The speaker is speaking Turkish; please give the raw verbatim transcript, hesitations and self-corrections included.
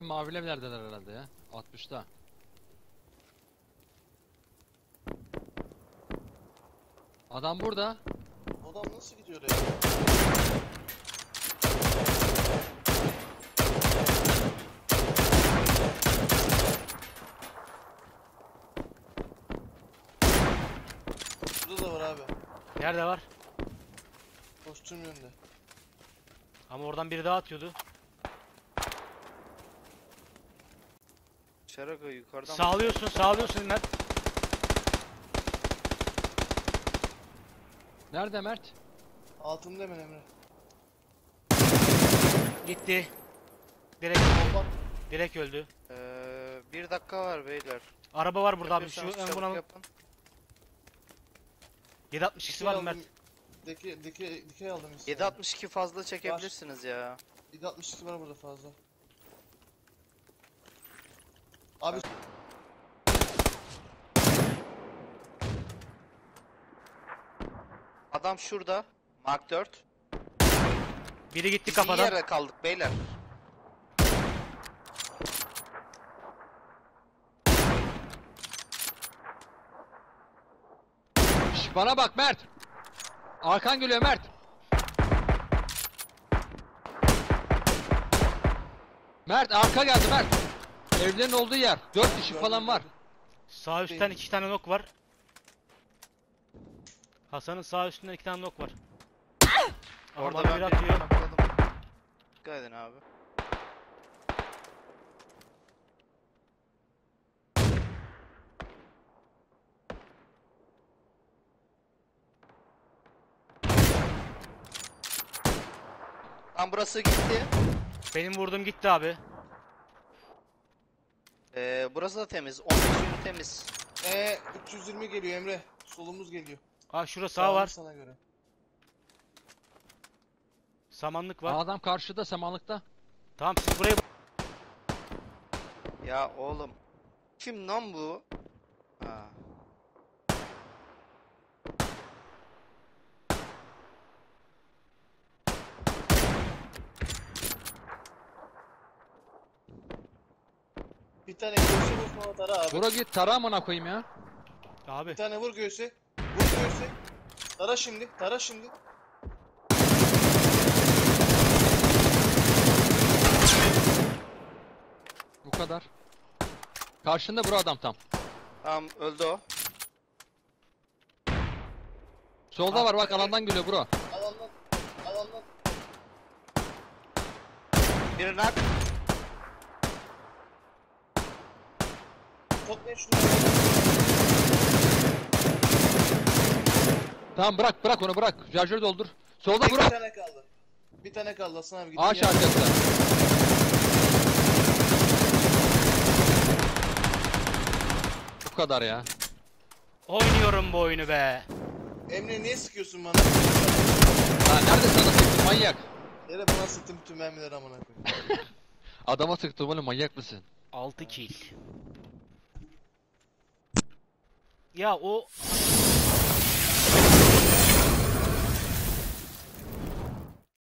Maviler neredeler herhalde ya? altmışta. Adam burada. Adam nasıl gidiyor ya? Burada da var abi. Nerede var? Kostüm yönünde. Ama oradan biri daha atıyordu. Şaraka yukarıdan. Sağlıyorsun, sağlıyorsun Mert. Nerede Mert? Altında hemen Emre. Gitti. Direkt öldü. Bak. Direkt öldü. Ee, bir dakika var beyler. Araba var burada abi. Şu Yapıyorsanız ön çabuk bunu yapın. yedi altmış ikisi var mı Mert? Dike, dike, dikey aldım. yedi altmış iki fazla çekebilirsiniz ya. yedi altmış iki var burada fazla. Abi Adam şurada. Mark dört. Biri gitti Biz iyi kafadan. yere kaldık beyler. Şş, bana bak Mert. Arkan geliyor Mert. Mert arka geldi Mert. Evlerin olduğu yer. Dört kişi falan var. Sağ üstten iki tane nok var. Hasan'ın sağ üstünden iki tane nok var. Ama Orada bana ben biri birini atıyor. nakladım. Dikkat edin abi. Tam burası gitti. Benim vurduğum gitti abi. Ee, burası da temiz. on beş yönü temiz. Eee üç yüz yirmi geliyor Emre. Solumuz geliyor. Aa şurada sağ Sağım var. Sana göre. Samanlık var. Adam karşıda samanlıkta. Tamam siz burayı... Ya oğlum. Kim lan bu? Ha. Bir tane göğse vur bana tara abi. Bura git tara amına koyayım ya. Abi. Bir tane vur göğse. Vur göğse. Tara şimdi. Tara şimdi. Bu kadar. Karşında bura adam tam. Tamam öldü o. Solda var bak alandan geliyor bro. Alandan. Alandan. Bir nak. Toplayın şunu. Tamam bırak bırak onu bırak. Şarjörü doldur. Solda Tek bir bırak. tane kaldı. Bir tane kaldı Hasan abi. gidin Ağaç ya. arkası. Bu kadar ya. Oynuyorum bu oyunu be. Emre niye sıkıyorsun bana? Ha nerede sana sıktım manyak? Yere bana sıktın bütün mermileri amına koyayım. Adama sıktım oğlum manyak mısın? altı kill. Ya o